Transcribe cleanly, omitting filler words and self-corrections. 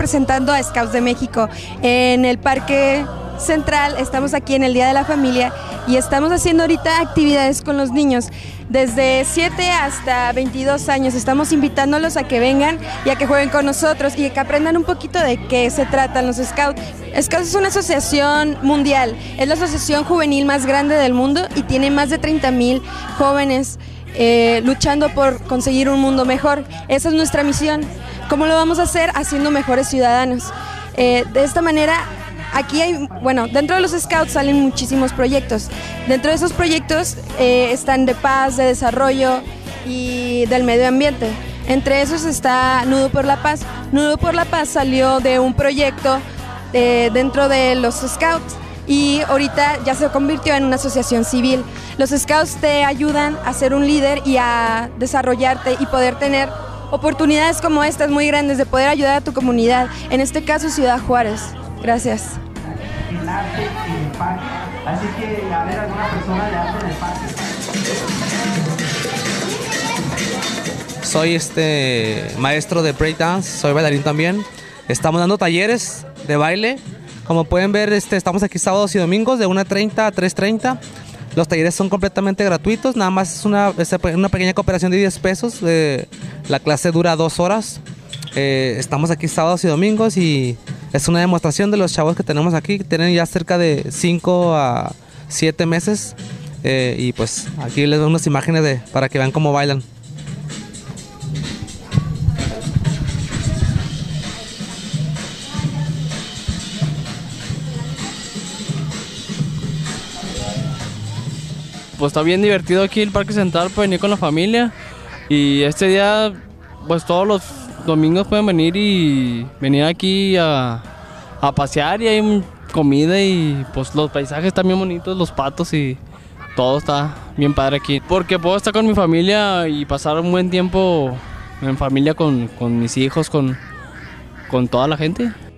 representando a Scouts de México en el Parque Central. Estamos aquí en el Día de la Familia y estamos haciendo ahorita actividades con los niños desde 7 hasta 22 años. Estamos invitándolos a que vengan y a que jueguen con nosotros y a que aprendan un poquito de qué se tratan los Scouts. Scouts es una asociación mundial, es la asociación juvenil más grande del mundo y tiene más de 30,000 jóvenes luchando por conseguir un mundo mejor. Esa es nuestra misión. ¿Cómo lo vamos a hacer? Haciendo mejores ciudadanos. De esta manera, aquí hay, bueno, dentro de los Scouts salen muchísimos proyectos. Dentro de esos proyectos están de paz, de desarrollo y del medio ambiente. Entre esos está Nudo por la Paz. Nudo por la Paz salió de un proyecto dentro de los Scouts y ahorita ya se convirtió en una asociación civil. Los Scouts te ayudan a ser un líder y a desarrollarte y poder tener oportunidades como estas muy grandes de poder ayudar a tu comunidad, en este caso Ciudad Juárez. Gracias. Así que a ver, alguna persona de arte en el parque. Soy maestro de breakdance, soy bailarín también. Estamos dando talleres de baile. Como pueden ver, estamos aquí sábados y domingos de 1:30 a 3:30. Los talleres son completamente gratuitos, nada más es una pequeña cooperación de 10 pesos. La clase dura 2 horas. Estamos aquí sábados y domingos y es una demostración de los chavos que tenemos aquí, que tienen ya cerca de 5 a 7 meses. Y pues aquí les doy unas imágenes para que vean cómo bailan. Pues está bien divertido aquí el Parque Central para venir con la familia y este día pues todos los domingos pueden venir aquí a pasear y hay comida y pues los paisajes están bien bonitos, los patos y todo está bien padre aquí porque puedo estar con mi familia y pasar un buen tiempo en familia con mis hijos, con toda la gente.